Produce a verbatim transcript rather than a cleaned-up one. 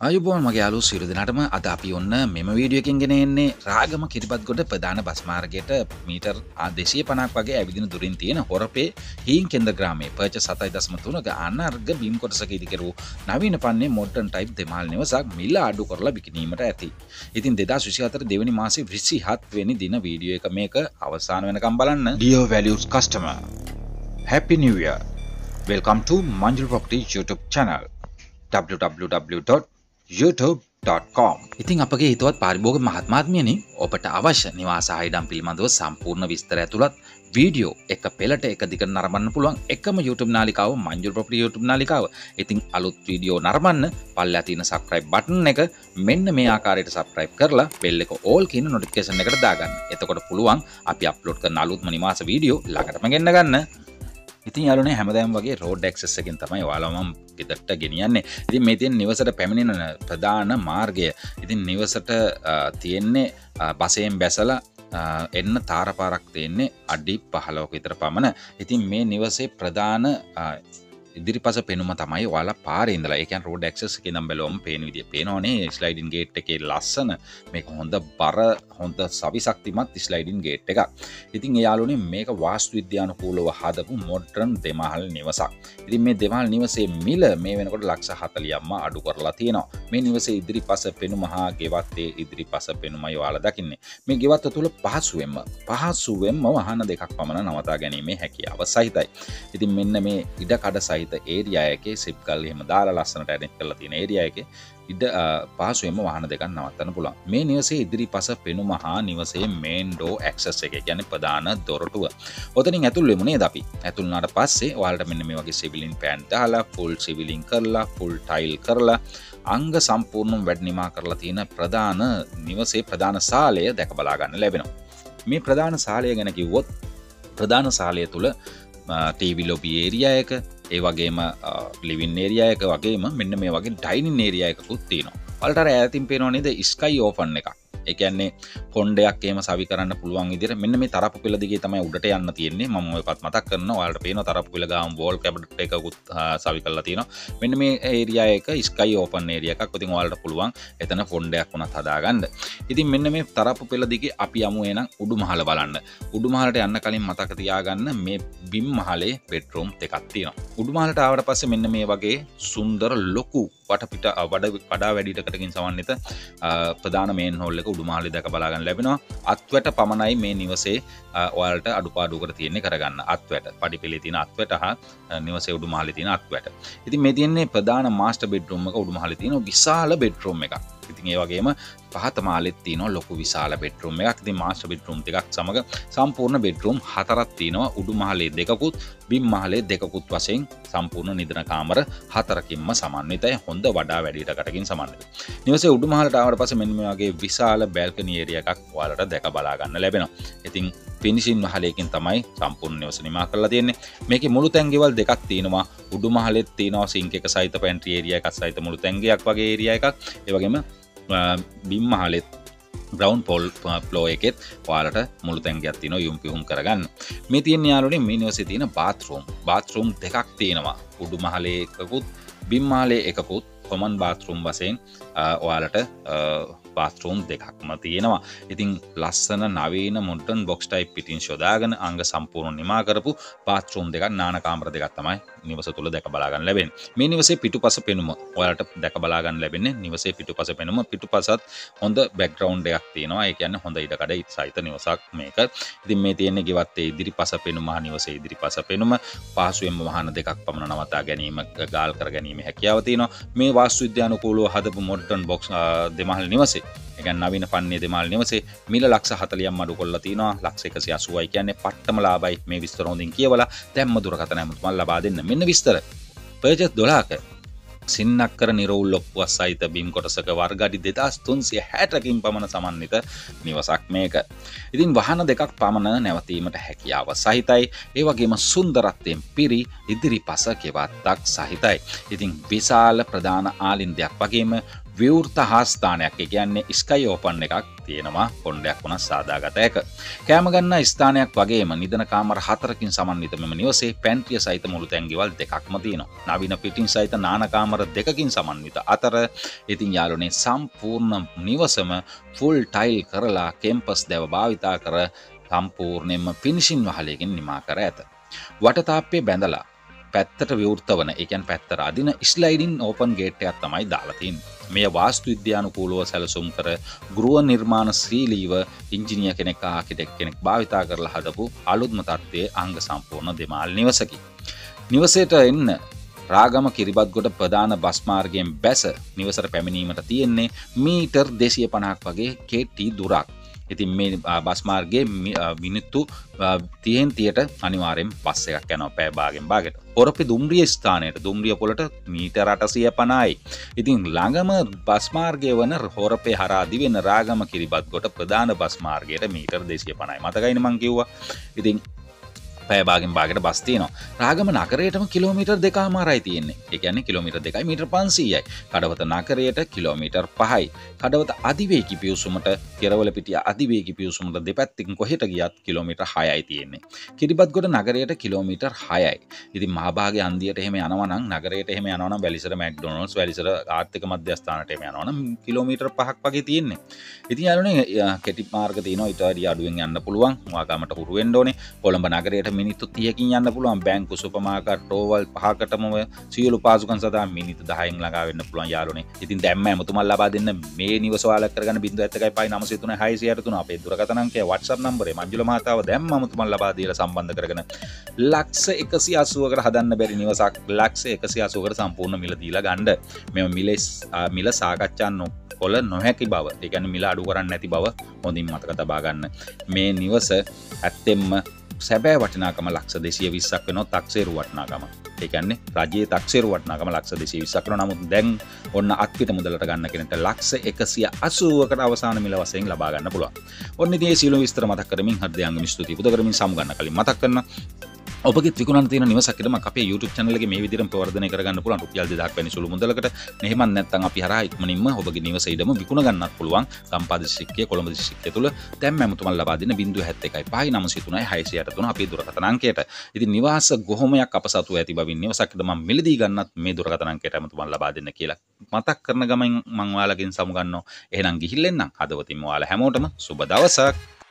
අයුබෝවන් මගේ යාළුවෝ සියලු දෙනාටම අද අපි ඔන්න මෙම වීඩියෝ එකකින් ගෙන එන්නේ රාගම කිරිබත්ගොඩ ප්‍රධාන බස් මාර්ගයට මීටර් දෙසිය පනහක් වගේ ඇවිදින දුරින් තියෙන හොරපේ හීන්කෙන්ද ග්‍රාමයේ පර්චස් සතයි දශම තුනක අනර්ග බීම් කොටසක ඉදිකරු නවීන පන්නේ මොඩර්න් ටයිප් දෙමාල් නිවසක් මිල අඩු කරලා විකිණීමට ඇති. ඉතින් දෙදාස් විසි හතර දෙවැනි මාසේ විසිහත් වෙනි දින වීඩියෝ එක මේක අවසාන වෙනකම් බලන්න. Dear values customer, Happy New Year. Welcome to Manjula Property YouTube channel. w w w dot youtube dot com. ඉතින් අපගේ හිතවත් පාරිභෝගික මහත්මාත්මියනි ඔබට අවශ්‍ය නිවාස ආයතන පිළිබඳව සම්පූර්ණ විස්තර ඇතුළත් වීඩියෝ එක පෙළට එක දිගට නරඹන්න පුළුවන් එකම YouTube නාලිකාව Manjula Property YouTube නාලිකාව. ඉතින් අලුත් වීඩියෝ නරඹන්න පල්ලෙහා තියෙන subscribe button එක මෙන්න මේ ආකාරයට subscribe කරලා bell එක all කියන notification එකට දාගන්න. එතකොට පුළුවන් අපි upload කරන අලුත්ම නිවාස වීඩියෝ ළඟටම ගෙන්න ගන්න. ඉතින් යාළුවනේ හැමදාම වගේ road access එකෙන් තමයි ඔයාලා මම ගෙදරට ගෙනියන්නේ. ඉතින් මේ තියෙන නිවසට පැමිණෙන ප්‍රධාන මාර්ගය. ඉතින් නිවසට තියෙන්නේ බසයෙන් බැසලා එන්න තාරපාරක් තියෙන්නේ අඩි පහළොවක විතර පමණ. ඉතින් මේ නිවසේ ප්‍රධාන ඉදිරිපස පෙනුම තමයි ඔයාලා පාරේ ඉඳලා ඒ කියන්නේ road access එකේ නම් බැලුවම පේන විදිය පේනවනේ sliding gate එකේ ලස්සන මේක හොඳ බර හොඳ සවිශක්තිමත් sliding gate එකක්. ඉතින් ඒ යාළුවනේ මේක වාස්තු විද්‍යානුකූලව හදපු modern දෙමහල් නිවසක්. ඉතින් මේ දෙමහල් නිවසේ මිල මේ වෙනකොට ලක්ෂ හතළිහක්ම අඩු කරලා තියෙනවා. මේ නිවසේ ඉදිරිපස පෙනුම හා ගෙවත්තේ ඉදිරිපස පෙනුමයි ඔයාලා දකින්නේ. මේ ගෙවත්ත තුල පහසුවෙන්ම පහසුවෙන්ම වාහන දෙකක් පමණ නවතා ගැනීමේ හැකියාව සහිතයි. ඉතින් මෙන්න මේ ඉඩ කඩ ඒරියා එකේ සිප් ගල් එහෙම දාලා ලස්සනට ඇඩිට් කරලා තියෙන ඒරියා එකේ ඉඩ පහසුවෙන්ම වාහන දෙකක් නවත්තන්න පුළුවන්. මේ නිවසේ ඉදිරිපස පෙනුම හා නිවසේ මේන් ඩෝ ඇක්සස් එක කියන්නේ ප්‍රධාන දොරටුව. ඔතනින් ඇතුල් වෙමු නේද අපි. ඇතුල් වුණාට පස්සේ ඔයාලට මෙන්න මේ වගේ සිවිලින් පෑන් දාලා ෆුල් සිවිලින් කරලා ෆුල් ටයිල් කරලා අංග සම්පූර්ණව වැඩ නිමා කරලා තියෙන ප්‍රධාන නිවසේ ප්‍රධාන සාලය දැක බලා ගන්න ලැබෙනවා. මේ ප්‍රධාන සාලය ගැන කිව්වොත් ප්‍රධාන සාලය තුල ටීවී ලොබි ඒරියා එක ඒ වගේම ලිවින් ඒරියා එක වගේම මෙන්න මේ වගේ ඩයිනින් ඒරියා එකකුත් තියෙනවා. ඔයාලට අර ඈතින් පේනව නේද ස්කයි ඕපන් එකක්. ඒ කියන්නේ කොණ්ඩයක් එහෙම සවි කරන්න පුළුවන් විදිහට මෙන්න මේ තරප්පු පෙළ දිගේ තමයි උඩට යන්න තියෙන්නේ. මම ඔයපත් මතක් කරනවා. ඔයාලට පේනවා තරප්පු පෙළ ගාම වෝල් කැබිනට් එකකුත් සවි කරලා තියෙනවා. මෙන්න මේ ඒරියා එක ස්කයි ඕපන් ඒරියා එකක්. ඉතින් ඔයාලට පුළුවන් එතන කොණ්ඩයක් වුණත් හදාගන්න. ඉතින් මෙන්න මේ තරප්පු පෙළ දිගේ අපි යමු එහෙනම් උඩුමහල බලන්න. උඩුමහලට යන්න කලින් මතක තියාගන්න මේ බිම් මහලේ බෙඩ්රූම් දෙකක් තියෙනවා. උඩුමහලට ආවට පස්සේ මෙන්න මේ වගේ සුන්දර ලොකු වටපිට වඩා වැඩිටකටකින් සමන්විත ප්‍රධාන මේන් හෝල් එක උඩුමහලේ දැක බලා ගන්න ලැබෙනවා. අත්වැට පමණයි මේ නිවසේ ඔයාලට අඩුපාඩුවකට තියෙන්නේ කරගන්න. අත්වැට පඩිපෙළේ තියෙන අත්වැට හා නිවසේ උඩුමහලේ තියෙන අත්වැට. ඉතින් මේ තියෙන්නේ ප්‍රධාන මාස්ටර් බෙඩ්රූම් එක උඩුමහලේ තියෙන විශාල බෙඩ්රූම් එකක්. ඉතින් ඒ වගේම පහත මාලෙත් තියෙනවා ලොකු විශාල බෙඩ්රූම් එකක්. ඉතින් මාස්ටර් බෙඩ්රූම් දෙකක් සමග සම්පූර්ණ බෙඩ්රූම් හතරක් තියෙනවා. උඩුමහලේ දෙකකුත් බිම් මහලේ දෙකකුත් වශයෙන් සම්පූර්ණ නිදන කාමර හතරකින්ම සමන්විතයි. හොඳ වඩා වැඩිටකටකින් සමන්විතයි. නිවසේ උඩුමහලට ආවට පස්සේ මෙන්න මේ වගේ විශාල බැල්කනි ඒරියා එකක් ඔයාලට දැක බලා ගන්න ලැබෙනවා. ඉතින් ෆිනිෂින් මහලයකින් තමයි සම්පූර්ණ නිවස නිමා කරලා තියෙන්නේ. මේකේ මුළු තැන්ගෙවල් දෙකක් තියෙනවා. උඩුමහලෙත් තියෙනවා සිංක් එක සහිත පැන්ට්‍රි ඒරියා එකක් සහිත මුළු තැන්ගයක් වගේ ඒරියා එකක්. ඒ වගේම බිම් මහලෙත් ග්‍රවුන්ඩ් පෝල් ෆ්ලෝ එකෙත් ඔයාලට මුළු තැන්ගයක් තියෙනවා යුම් පිහුම් කරගන්න. මේ තියෙන යාළුවනේ මේ නිවසේ තියෙන බාත්රූම්. බාත්රූම් දෙකක් තියෙනවා. උඩුමහලේ එකකුත් බිම් මහලේ එකකුත් කොමන් බාත්රූම් වශයෙන් ඔයාලට බාත්රූම් දෙකක්ම තියෙනවා. ඉතින් ලස්සන නවීන මොඩර්න් බොක්ස් ටයිප් පිටින් යොදාගෙන අංග සම්පූර්ණ නිමා කරපු බාත්රූම් දෙකක් නාන කාමර දෙකක් තමයි නිවස තුල දැක බලා ගන්න ලැබෙන්නේ. මේ නිවසේ පිටුපස පෙනුම ඔයාලට දැක බලා ගන්න ලැබෙන්නේ නිවසේ පිටුපස පෙනුම. පිටුපසත් හොඳ බෑග්ග්‍රවුන්ඩ් එකක් තියෙනවා. ඒ කියන්නේ හොඳ ඉඩකඩ සහිත නිවසක් මේක. ඉතින් මේ තියෙන්නේ ගෙවත්තේ ඉදිරිපස පෙනුම හා නිවසේ ඉදිරිපස පෙනුම පහසුවෙන්ම වාහන දෙකක් පමණ නවතා ගැනීම ගාල් කර ගැනීම හැකියාව තියෙනවා. මේ වාස්තු විද්‍යානුකූලව හදපු මොඩර්න් බොක්ස් දෙමහල් නිවසේ ඒ කියන්නේ නවීන පන්නේ දෙමහල් නිවසේ මිල ලක්ෂ හතළිහක් අඩු කරලා තිනවා. ලක්ෂ එකසිය අසූවයි කියන්නේ පට්ටම ලාභයි. මේ විස්තර හොඳින් කියවලා දැම්ම දුරකථන ඇමතුමක් ලබා දෙන්න. මෙන්න විස්තර. පර්චස් දොළහක සින්නක්කර නිරවුල් ඔප්පුවක් සහිත බිම් කොටසක වර්ග අඩි දෙදාස් තුන්සිය හැටකින් පමණ සමන්විත නිවසක් මේක. ඉතින් වාහන දෙකක් පමණ නැවතීමට හැකියාව සහිතයි. ඒ වගේම සුන්දරත්වයෙන් පිරි ඉදිරිපස ගෙවත්තක් සහිතයි. ඉතින් විශාල ප්‍රධාන ආලින්දයක් වගේම විවෘත හාස්ථානයක්. ඒ කියන්නේ ස්කයි ඕපන් එකක් තියෙනවා. කොණ්ඩයක් වුණා සාදාගත එක. කෑම ගන්න ස්ථානයක් වගේම නිදන කාමර හතරකින් සමන්විත මෙම නිවසේ පැන්ට්‍රිය සහිත මුළු තැන්ගෙවල් දෙකක්ම තියෙනවා. නවීන පිටින් සහිත නාන කාමර දෙකකින් සමන්විත අතර ඉතින් යාළුවනේ සම්පූර්ණ නිවසම ෆුල් ටයිල් කරලා කැම්පස් දැව භාවිතා කර සම්පූර්ණයෙන්ම ෆිනිෂින් වහලකින් නිමා කර ඇත. වටතාප්පේ බැඳලා පැත්තට විවෘත වන ඒ කියන්නේ පැත්තට අදින ස්ලයිඩින් ඕපන් ගේට් එකක් තමයි දාලා තියෙන්නේ. මේ වාස්තු විද්‍යානුකූලව සැලසුම් කර ගෘහ නිර්මාණ ශ්‍රීලීව ඉංජිනේර කෙනෙක් ආකිටෙක් කෙනෙක් භාවිතා කරලා හදපු අලුත්ම තත්ත්වයේ අංග සම්පූර්ණ දෙමාල් නිවසකි. නිවසේට එන්න රාගම කිරිබත්ගොඩ ප්‍රධාන බස් මාර්ගයෙන් බැස නිවසට පැමිණීමට තියෙන්නේ මීටර් දෙසිය පනහක් වගේ කෙටි දුරක්. ඉතින් මේ බස් මාර්ගයේ මිනිත්තු තිහෙන් තියට අනිවාර්යෙන් බස් එකක් යනවා පැය භාගෙන් භාගයට. හොරපේ දුම්රිය ස්ථානයට දුම්රිය පොළට මීටර අටසිය පනහයි. ඉතින් ළඟම බස් මාර්ගය වන හොරපේ හරහා දිවෙන රාගම කිරිබත්ගොඩ ප්‍රධාන බස් මාර්ගයට මීටර දෙසිය පනහයි. මතකයිනේ මං කිව්වා. ඉතින් පැය භාගෙන් භාගයට බස් තියෙනවා. රාගම නගරයටම කිලෝමීටර් දෙකමාරයි තියෙන්නේ. ඒ කියන්නේ කිලෝමීටර් දෙකයි මීටර් පන්සීයයි. කඩවත නගරයට කිලෝමීටර් පහයි. කඩවත අධිවේගී පිවිසුමට කෙරවලපිටිය අධිවේගී පිවිසුමට දෙපැත්තකින් කොහෙට ගියත් කිලෝමීටර් හයයි තියෙන්නේ. කිරිබත්ගොඩ නගරයට කිලෝමීටර් හයයි. ඉතින් මහභාගයේ අන්දියට එහෙම යනවා නම් නගරයට එහෙම යනවා නම් වැලිසර මැක්ඩොනල්ඩ්ස් වැලිසර ආර්ථික මධ්‍යස්ථානට එහෙම යනවා නම් කිලෝමීටර් පහක් වගේ තියෙන්නේ. ඉතින් යාළුවනේ කෙටි මාර්ග තියෙනවා ඊට වඩා අඩුවෙන් යන්න පුළුවන්. වාගමට හුරු වෙන්න ඕනේ. කොළඹ නගරයට මිනිත්තු තිහකින් යන්න පුළුවන්. බැංකු සුපර්මාකට් ටෝවල් පහකටම සියලු පාසුකම් සඳහා මිනිත්තු දහයෙන් ළඟා වෙන්න පුළුවන් යාළුවනේ. ඉතින් දැම්ම එමුතුමන් ලබා දෙන්න මේ නිවස ඔයාලා කරගන්න ज़ीरो एक एक पाँच नौ शून्य तीन छह आठ तीन අපේ දුරකථන අංකය WhatsApp නම්බරේ මංජුල මහතාව දැම්ම එමුතුමන් ලබා දීලා සම්බන්ධ කරගෙන ලක්ෂ එකසිය අසූවකට හදන්න බැරි නිවසක් ලක්ෂ එකසිය අසූවකට සම්පූර්ණ මිල දීලා ගන්න. මෙම මිල මිල සාකච්ඡා නොකොළ නොහැකි බව. ඒ කියන්නේ මිල අඩු කරන්නේ නැති බව හොඳින් මතක තබා ගන්න. මේ නිවස ඇත්තෙන්ම සැබෑ වටිනාකම ලක්ෂ දෙසිය විස්සක් වෙනවා තක්සේරු වටිනාකම. ඒ කියන්නේ රජයේ තක්සේරු වටිනාකම ලක්ෂ දෙසිය විස්සක් වෙනවා. නමුත් දැන් ඔන්න අත්පිට මුදලට ගන්න කෙනෙක්ට ලක්ෂ එකසිය අසූවකට අවසාන මිල වශයෙන් ලබා ගන්න පුළුවන්. ඔන්න ඉතින් මේ සියලු විස්තර මතක් කරමින් හෘදයාංගම ස්තුතියි පුද කරමින් සමු ගන්න කලින් මතක් කරන ඔබගේ විකුණන තියෙන නිවසක් ඉදම අපේ YouTube channel එකේ මේ විදිහටම ප්‍රවර්ධනය කරගන්න පුළුවන් රුපියල් දෙදහක් වැනි සුළු මුදලකට. එහෙම නැත්නම් අපි හරහා ඉක්මනින්ම ඔබගේ නිවස ඉදම විකුණ ගන්නත් පුළුවන්. සම්පාද දිස්ත්‍රික්කයේ කොළඹ දිස්ත්‍රික්කය තුල දැන් මම ලබා දෙන ज़ीरो एक एक पाँच नौ शून्य तीन छह आठ तीन අපේ දුරකථන අංකයට. ඉතින් නිවාස ගොහමයක් අප සතුව ඇති බවින් නිවසක් ඉදම මිලදී ගන්නත් මේ දුරකථන අංකයට මම ලබා දෙන්න කියලා මතක් කරන ගමන් මම ඔයාලගෙන් සමු ගන්නවා. එහෙනම් ගිහිල්ලා එන්නම්. හදවතින්ම ඔයාලා හැමෝටම සුබ දවසක්.